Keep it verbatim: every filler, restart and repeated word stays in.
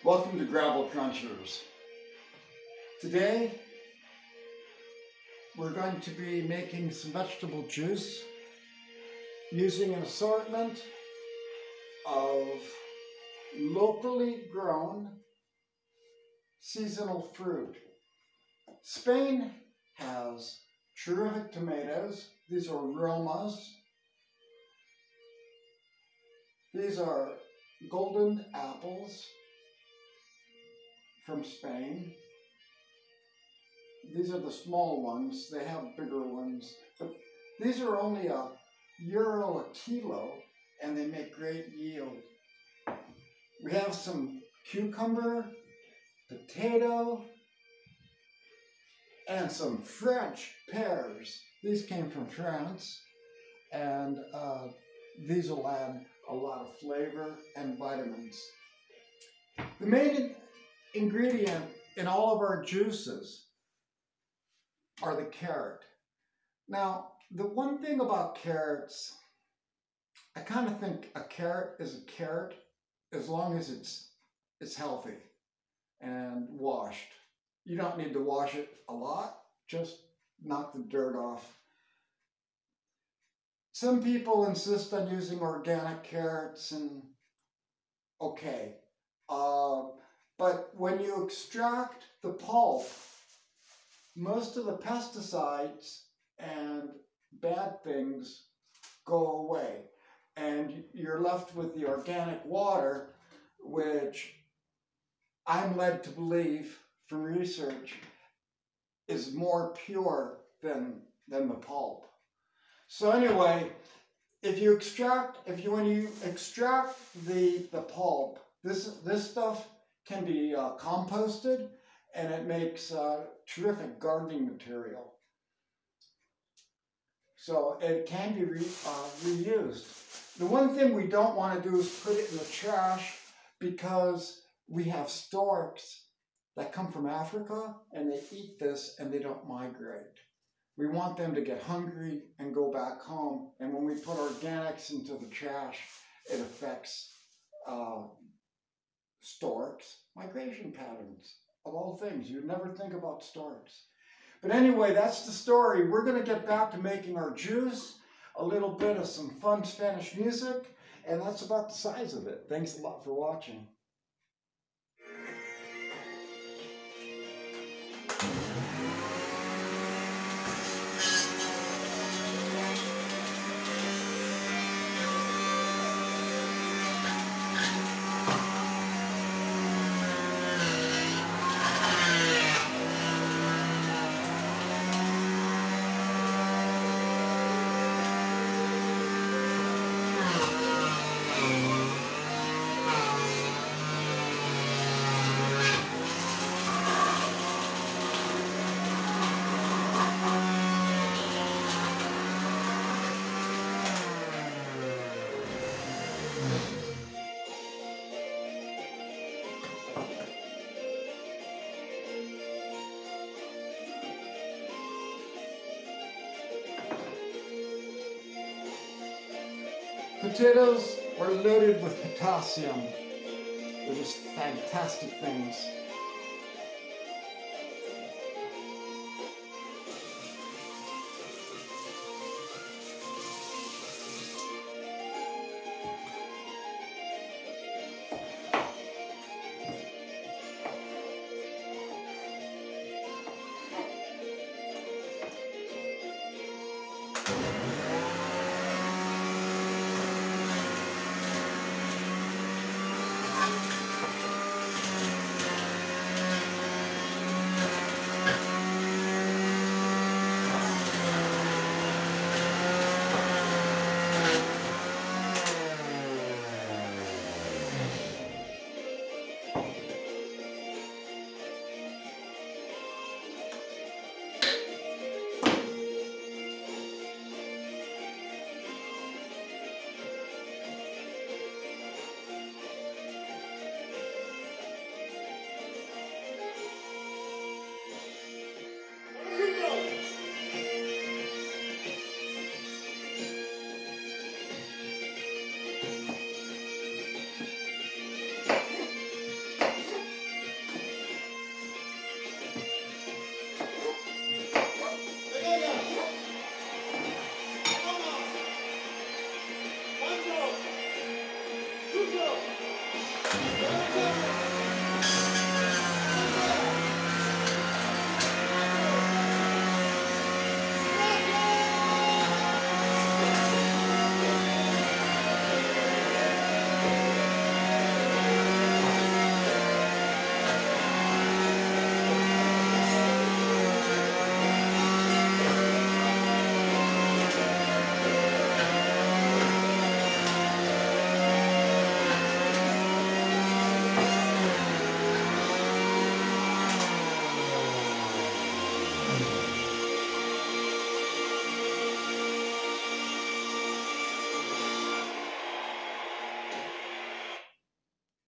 Welcome to Gravel Crunchers. Today we're going to be making some vegetable juice using an assortment of locally grown seasonal fruit. Spain has terrific tomatoes. These are Romas. These are golden apples from Spain. These are the small ones. They have bigger ones, but these are only a euro a kilo and they make great yield. We have some cucumber, potato, and some French pears. These came from France, and uh, these will add a lot of flavor and vitamins. The main ingredient in all of our juices are the carrot. Now, the one thing about carrots, I kind of think a carrot is a carrot as long as it's it's healthy and washed. You don't need to wash it a lot, just knock the dirt off. Some people insist on using organic carrots, and okay. Uh, but when you extract the pulp, most of the pesticides and bad things go away. And you're left with the organic water, which I'm led to believe from research is more pure than, than the pulp. So anyway, if you extract, if you when you extract the the pulp, this this stuff can be uh, composted, and it makes uh, terrific gardening material. So it can be re, uh, reused. The one thing we don't want to do is put it in the trash, because we have storks that come from Africa and they eat this and they don't migrate. We want them to get hungry and go back home, and when we put organics into the trash, it affects uh, storks' migration patterns. Of all things, you'd never think about storks. But anyway, that's the story. We're going to get back to making our juice, a little bit of some fun Spanish music, and that's about the size of it. Thanks a lot for watching. Potatoes are loaded with potassium. They're just fantastic things.